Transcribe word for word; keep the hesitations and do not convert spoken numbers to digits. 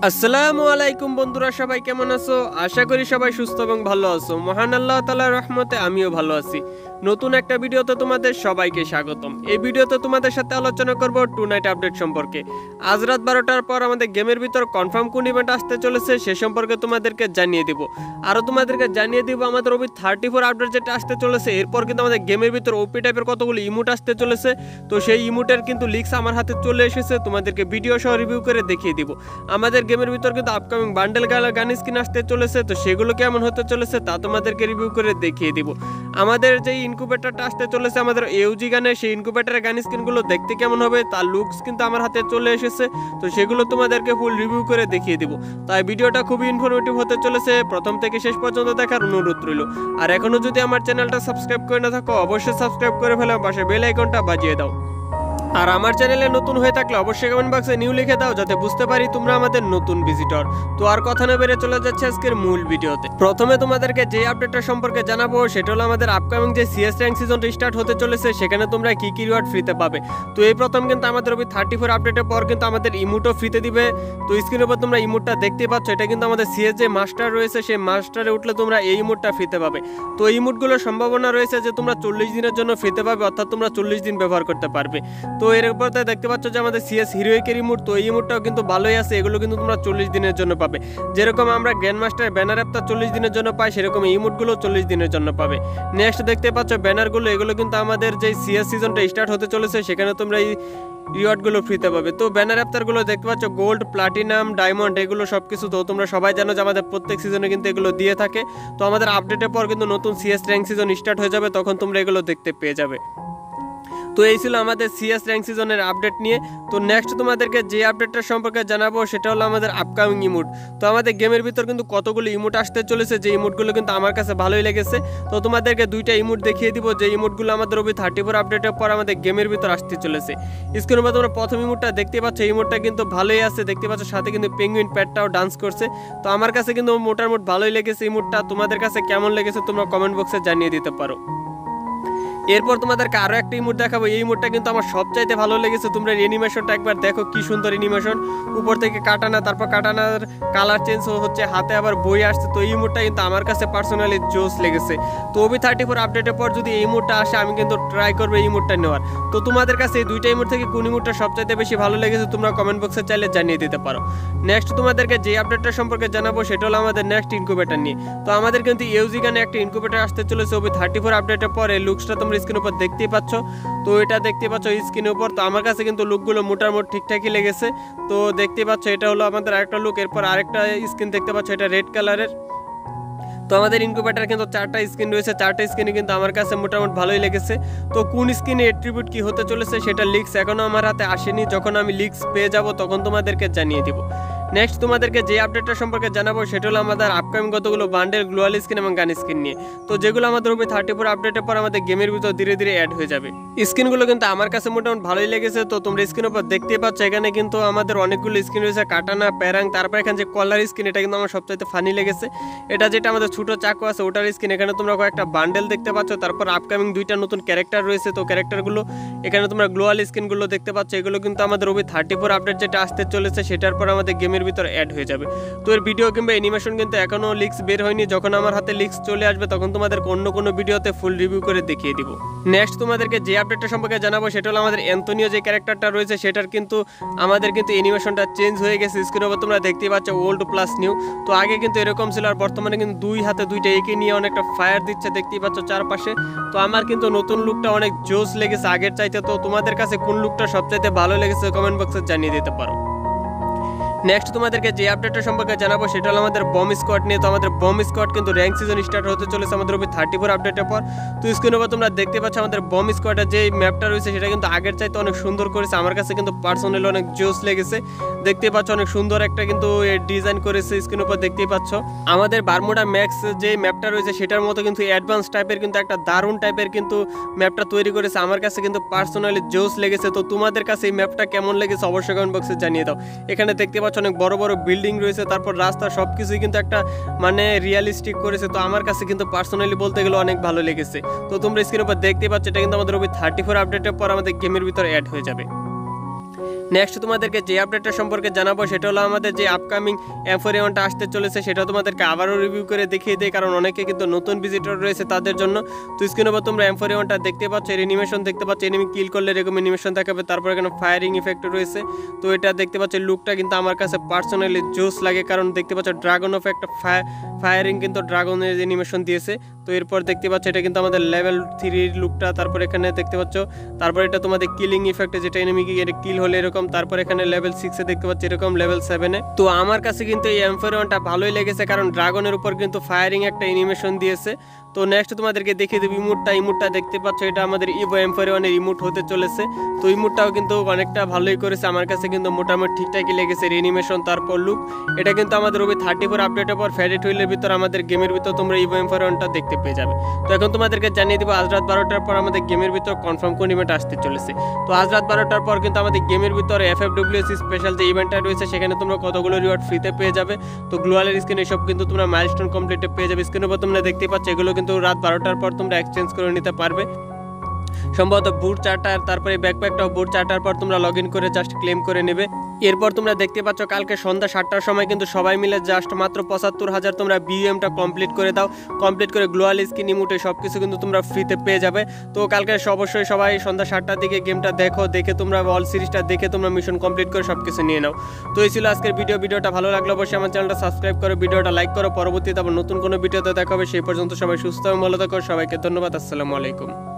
আসসালামু আলাইকুম বন্ধুরা, সবাই কেমন আছো? আশা করি সবাই সুস্থ এবং ভালো আছো। মহান আল্লাহ তাআলার রহমতে আমিও ভালো আছি। নতুন একটা ভিডিওতে তোমাদের সবাইকে স্বাগতম। এই ভিডিওতে তোমাদের সাথে আলোচনা করব টু নাইট আপডেট সম্পর্কে। আজ রাত বারোটার পর আমাদের গেমের ভিতর কনফার্ম কোন ইভেন্ট আসতে চলেছে সে সম্পর্কে তোমাদেরকে জানিয়ে দিব। আরও তোমাদেরকে জানিয়ে দিব আমাদের ওপি থার্টি ফোর আপডেট যেটা আসতে চলেছে, এরপর কিন্তু আমাদের গেমের ভিতর ওপি টাইপের কতগুলো ইমোট আসতে চলেছে। তো সেই ইমোটের কিন্তু লিক্স আমার হাতে চলে এসেছে, তোমাদেরকে ভিডিও সহ রিভিউ করে দেখিয়ে দিব। আমাদের গেমের ভিতর কিন্তু আপকামিং বান্ডেল গান স্কিন আসতে চলেছে, তো সেগুলো কেমন হতে চলেছে তা তোমাদেরকে রিভিউ করে দেখিয়ে দিব। আমাদের যে ইনকুবেটরটা আসতে চলেছে আমাদের ইউজি গানের, সেই ইনকুবেটরের গান স্কিনগুলো দেখতে কেমন হবে তার লুকস কিন্তু আমার হাতে চলে এসেছে, তো সেগুলো তোমাদেরকে ফুল রিভিউ করে দেখিয়ে দিব। তাই ভিডিওটা খুবই ইনফরমেটিভ হতে চলেছে, প্রথম থেকে শেষ পর্যন্ত দেখার অনুরোধ রইল। আর এখনো যদি আমার চ্যানেলটা সাবস্ক্রাইব করে না থাকো অবশ্যই সাবস্ক্রাইব করে ফেলো, পাশে বেল আইকনটা বাজিয়ে দাও। আর আমার চ্যানেলে নতুন হয়ে থাকলে অবশ্যই কমেন্ট বক্সে নিউ লিখে দাও, যাতে বুঝতে পারি তোমরা আমাদের নতুন ভিজিটর। তো আর কথা না বেড়ে চলে যাচ্ছে আজকের মূল ভিডিওতে। প্রথমে তোমাদেরকে যে আপডেটটা সম্পর্কে জানাবো সেটা হলো আমাদের আপকামিং যে সিএস র্যাঙ্ক সিজনটা স্টার্ট হতে চলেছে, সেখানে তোমরা কি কি রিওয়ার্ড ফ্রিতে পাবে। তো এই প্রথম কিন্তু আমাদের ওই থার্টি ফোর আপডেটের পর কিন্তু আমাদের ইমোটও ফ্রিতে দিবে। তো স্ক্রিনের উপর তোমরা ইমোটটা দেখতে পাচ্ছ, এটা কিন্তু আমাদের সিএস যে মাস্টার রয়েছে সেই মাস্টারে উঠলে তোমরা এই ইমোটটা ফ্রিতে পাবে। তো এই ইমোটগুলোর সম্ভাবনা রয়েছে যে তোমরা চল্লিশ দিনের জন্য ফ্রিতে পাবে, অর্থাৎ তোমরা চল্লিশ দিন ব্যবহার করতে পারবে। তো এর উপর দেখতে পাচ্ছ যে আমাদের সিএস হিরোইকের ইমোট, তো এই ইমোটটাও কিন্তু ভালোই আছে, এগুলো কিন্তু তোমরা চল্লিশ দিনের জন্য পাবে। যেরকম আমরা গ্র্যান্ড মাস্টার ব্যানার অ্যাপটা চল্লিশ দিনের জন্য পাই, সেরকম এই ইমোটগুলো চল্লিশ দিনের জন্য পাবে। নেক্সট দেখতে পাচ্ছ ব্যানারগুলো, এগুলো কিন্তু আমাদের যে সিএস সিজনটা স্টার্ট হতে চলেছে সেখানে তোমরা এই রিওয়ার্ডগুলো ফ্রিতে পাবে। তো ব্যানার অ্যাপটারগুলো দেখতে পাচ্ছ গোল্ড, প্লাটিনাম, ডায়মন্ড, এগুলো সব কিছু। তো তোমরা সবাই জানো যে আমাদের প্রত্যেক সিজনে কিন্তু এগুলো দিয়ে থাকে। তো আমাদের আপডেটের পর কিন্তু নতুন সিএস র্যাঙ্ক সিজন স্টার্ট হয়ে যাবে, তখন তোমরা এগুলো দেখতে পেয়ে যাবে। তো এই ছিল আমাদের সিএস র্যাঙ্ক সিজনের আপডেট নিয়ে। তো নেক্সট তোমাদেরকে যে আপডেটটা সম্পর্কে জানাবো সেটা হলো আমাদের আপকামিং ইমোট। তো আমাদের গেমের ভিতর কিন্তু কতগুলো ইমোট আসতে চলেছে, যে ইমোটগুলো কিন্তু আমার কাছে ভালোই লেগেছে। তো তোমাদেরকে দুইটা ইমোট দেখিয়ে দিব, যে ইমোটগুলো আমাদের ওই থার্টি ফোর আপডেটের পর আমাদের গেমের ভিতর আসতে চলেছে। স্ক্রিনের উপর তোমরা প্রথম ইমোটটা দেখতে পাচ্ছ, এই ইমোটটা কিন্তু ভালোই আছে, দেখতে পাচ্ছ সাথে কিন্তু পেঙ্গুইন প্যাটটাও ডান্স করছে। তো আমার কাছে কিন্তু মোটামুটি ভালোই লেগেছে ইমোটটা। তোমাদের কাছে কেমন লেগেছে তোমরা কমেন্ট বক্সে জানিয়ে দিতে পারো। এরপর তোমাদেরকে আরো একটা ইমোট দেখাবো, এই ইমোটটা কিন্তু আমার সবচাইতে ভালো লেগেছে। তোমরা অ্যানিমেশনটা একবার দেখো, কি সুন্দর অ্যানিমেশন, উপর থেকে কাটানা, তারপর কাটানার কালার চেঞ্জ হচ্ছে, হাতে আবার বই আসছে। তো এই ইমোটটা কিন্তু আমার কাছে পার্সোনালি জোস লেগেছে। তো ওবি থার্টি ফোর আপডেটের পর যদি এই ইমোটটা আসে আমি কিন্তু ট্রাই করবো এই ইমোটটা নেওয়ার। তো তোমাদের কাছে এই দুইটা ইমোট থেকে কোন ইমোটটা সবচাইতে বেশি ভালো লেগেছে তোমরা কমেন্ট বক্সে চাইলে জানিয়ে দিতে পারো। নেক্সট তোমাদেরকে যে আপডেটটা সম্পর্কে জানাবো সেটা হলো আমাদের নেক্সট ইনকুবেটর নিয়ে। তো আমাদের কিন্তু ইউজি গানে একটা ইনকুবেটর আসতে চলেছে ওবি থার্টি ফোর আপডেটের পরে। লুকসটা তোমরা স্ক্রিনের উপর দেখতেই পাচ্ছ। তো এটা দেখতে পাচ্ছ স্ক্রিনের উপর। তো আমার কাছে কিন্তু লুকগুলো মোটামুটি ঠিকঠাকই লেগেছে। তো দেখতে পাচ্ছ এটা হলো আমাদের আরেকটা লুক। এরপর আরেকটা স্ক্রিন দেখতে পাচ্ছ, এটা রেড কালারের। তো আমাদের ইনকুবেটর কিন্তু চারটা স্ক্রিন রয়েছে, চারটা স্ক্রিনে কিন্তু আমার কাছে মোটামুটি ভালোই লেগেছে। তো কোন স্ক্রিনে অ্যাট্রিবিউট কি হতে চলেছে সেটা লিক্স এখনও আমার হাতে আসেনি, যখন আমি লিক্স পেয়ে যাব তখন তোমাদেরকে জানিয়ে দিব। নেক্সট তোমাদেরকে যে আপডেটটা সম্পর্কে জানাবো সেটা হলো আমাদের আপকামিং কতগুলো বান্ডেল, গ্লোয়াল স্কিন এবং গান স্কিন নিয়ে। তো যেগুলো আমাদের ওপি থার্টি ফোর আপডেটের পর আমাদের গেমের ভিতর ধীরে ধীরে অ্যাড হয়ে যাবে। স্কিনগুলো কিন্তু আমার কাছে মোটামুটি ভালোই লেগেছে। তো তোমরা স্ক্রিনের উপর দেখতে পাচ্ছ এখানে কিন্তু আমাদের অনেকগুলো স্কিন রয়েছে, কাটানা, প্যারাং, তারপর এখানে যে কলার স্কিন, এটা কিন্তু আমার সবচাইতে ফানি লেগেছে। এটা যেটা আমাদের ছোটো চাকু আছে ওটার স্কিন। এখানে তোমরা কয়েকটা বান্ডেল দেখতে পাচ্ছ। তারপর আপকামিং দুইটা নতুন ক্যারেক্টার রয়েছে, তো ক্যারেক্টারগুলো এখানে তোমরা গ্লোয়াল স্কিনগুলো দেখতে পাচ্ছ। এগুলো কিন্তু আমাদের ওপি থার্টি ফোর আপডেট যেটা আসতে চলেছে সেটার পর আমাদের গেমের ভিতর অ্যাড হয়ে যাবে। তো এর ভিডিও কিংবা অ্যানিমেশন কিন্তু এখনো লিক্স বের হয়নি, যখন আমার হাতে লিক্স চলে আসবে তখন তোমাদের অন্য কোনো ভিডিওতে ফুল রিভিউ করে দেখিয়ে দিব। নেক্সট তোমাদেরকে যে আপডেটটা সম্পর্কে জানাবো সেটা হলো আমাদের অ্যান্তনিও যে ক্যারেক্টারটা রয়েছে সেটার কিন্তু আমাদের কিন্তু অ্যানিমেশনটা চেঞ্জ হয়ে গেছে। স্ক্রিনের উপর তোমরা দেখতেই পাচ্ছ ওল্ড প্লাস নিউ। তো আগে কিন্তু এরকম ছিল, আর বর্তমানে কিন্তু দুই হাতে দুইটা এঁকে নিয়ে অনেকটা ফায়ার দিচ্ছে, দেখতেই পাচ্ছ চারপাশে। তো আমার কিন্তু নতুন লুকটা অনেক জোস লেগেছে আগের চাইতে। তো তোমাদের কাছে কোন লুকটা সবচাইতে ভালো লেগেছে কমেন্ট বক্সে জানিয়ে দিতে পারো। নেক্সট তোমাদেরকে যে আপডেটটা সম্পর্কে জানাবো সেটা হলো আমাদের বম স্কোয়াড নিয়ে। তো আমাদের বম স্কোয়াড কিন্তু র্যাঙ্ক সিজন স্টার্ট হতে চলেছে আমাদের ওপি থার্টি ফোর আপডেটের পর। তো স্ক্রিনের উপর তোমরা দেখতে পাচ্ছ আমাদের বম স্কোয়াডের যে ম্যাপটা রয়েছে সেটা কিন্তু আগের চাইতে অনেক সুন্দর করেছে। আমার কাছে কিন্তু পার্সোনালি অনেক জোস লেগেছে, দেখতে পাচ্ছ অনেক সুন্দর একটা কিন্তু ডিজাইন করেছে। স্ক্রিনের উপর দেখতেই পাচ্ছ আমাদের বারমুডা ম্যাক্স যে ম্যাপটা রয়েছে সেটার মতো কিন্তু অ্যাডভান্স টাইপের কিন্তু একটা দারুণ টাইপের কিন্তু ম্যাপটা তৈরি করেছে। আমার কাছে কিন্তু পার্সোনালি জোস লেগেছে। তো তোমাদের কাছে এই ম্যাপটা কেমন লেগেছে অবশ্যই কমেন্ট বক্সে জানিয়ে দাও। এখানে দেখতে পাচ্ছ অনেক বড় বড় বিল্ডিং রয়েছে, তারপর রাস্তা, সবকিছুই কিন্তু একটা মানে রিয়েলিস্টিক করেছে। তো আমার কাছে কিন্তু পার্সোনালি বলতে গেলে অনেক ভালো লেগেছে। তো তোমরা স্ক্রিনের উপর দেখতে পাচ্ছ এটা কিন্তু আমাদের ওপি থার্টি ফোর আপডেটের পর আমাদের গেমের ভিতর অ্যাড হয়ে যাবে। নেক্সট তোমাদেরকে যে আপডেটটা সম্পর্কে জানাবো সেটা হলো আমাদের যে আপকামিং এম ফোর এ ওয়ানটা আসতে চলেছে সেটা তোমাদেরকে আবারও রিভিউ করে দেখিয়ে দেয়, কারণ অনেকে কিন্তু নতুন ভিজিটর রয়েছে তাদের জন্য। তো স্ক্রিনে উপর তোমরা এম ফোর এ ওয়ানটা দেখতে পাচ্ছ, এর অ্যানিমেশন দেখতে পাচ্ছ, এনিমি কিল করলে এরকম অ্যানিমেশন দেখাবে। তারপর এখানে ফায়ারিং ইফেক্ট রয়েছে। তো এটা দেখতে পাচ্ছ, লুকটা কিন্তু আমার কাছে পার্সোনালি জোস লাগে, কারণ দেখতে পাচ্ছ ড্রাগন অফ একটা ফায়ারিং কিন্তু ড্রাগনের অ্যানিমেশন দিয়েছে। তো এরপর দেখতে পাচ্ছ এটা কিন্তু আমাদের লেভেল থ্রির লুকটা। তারপর এখানে দেখতে পাচ্ছ, তারপর এটা তোমাদের কিলিং ইফেক্ট, যেটা এনিমি কিল হলে এরকম। তারপর এখানে লেভেল সিক্সে দেখতে পাচ্ছি এরকম, লেভেল সেভেনে। তো আমার কাছে কিন্তু এই এম ফোর এ ওয়ানটা ভালোই লেগেছে, কারণ ড্রাগনের উপর কিন্তু ফায়ারিং একটা অ্যানিমেশন দিয়েছে। তো নেক্সট তোমাদেরকে দেখিয়ে দেবো ইমোটটা। ইমোটটা দেখতে পাচ্ছ, এটা আমাদের ইভো এম ফোর এ ওয়ানের ইমোট হতে চলেছে। তো ইমোটটাও কিন্তু অনেকটা ভালোই করেছে, আমার কাছে কিন্তু মোটামুটি ঠিকঠাকই লেগেছে অ্যানিমেশন তারপর লুক। এটা কিন্তু আমাদের ওবি থার্টি ফোর আপডেটের পর ফেডেড হুইলের ভিতর আমাদের গেমের ভিতর তোমরা ইভো এম ফোর এ ওয়ানটা দেখতে পেয়ে যাবে। তো এখন তোমাদেরকে জানিয়ে দিব আজ রাত বারোটার পর আমাদের গেমের ভিতর কনফার্ম কোন ইভেন্ট আসতে চলেছে। তো আজ রাত বারোটার পর কিন্তু আমাদের গেমের ভিতর F F W S special যে ইভেন্টটা রয়েছে সেখানে তোমরা কতগুলো রিওয়ার্ড ফ্রিতে পেয়ে যাবে। তো গ্লোয়ালের স্ক্রিন এসব কিন্তু তোমরা মাইলস্টোন কমপ্লিটে পেয়ে যাবে। স্ক্রিনের উপর তোমরা দেখতে পাচ্ছ এগুলো কিন্তু রাত বারোটার পর তোমরা এক্সচেঞ্জ করে নিতে পারবে। সম্ভবত বুট চার্টার, তারপরে ব্যাকপ্যাকটাও বুট চার্টার পর তোমরা লগ ইন করে জাস্ট ক্লেম করে নেবে। এরপর তোমরা দেখতে পাচ্ছ কালকে সন্ধ্যা সাতটার সময় কিন্তু সবাই মিলে জাস্ট মাত্র পঁচাত্তর হাজার তোমরা বিএমটা কমপ্লিট করে দাও। কমপ্লিট করে গ্লোয়াল স্কিন ইমোটে সব কিছু কিন্তু তোমরা ফ্রিতে পেয়ে যাবে। তো কালকে অবশ্যই সবাই সন্ধ্যা সাতটার দিকে গেমটা দেখো, দেখে তোমরা অল সিরিজটা দেখে তোমরা মিশন কমপ্লিট করে সব কিছু নিয়ে নাও। তো এই ছিল আজকের ভিডিও। ভিডিওটা ভালো লাগলে অবশ্যই আমার চ্যানেলটা সাবস্ক্রাইব করো, ভিডিওটা লাইক করো। পরবর্তীতে আবার নতুন কোনো ভিডিওতে দেখা হবে। সেই পর্যন্ত সবাই সুস্থ এবং ভালো থাকো। সবাইকে ধন্যবাদ। আসসালামু আলাইকুম।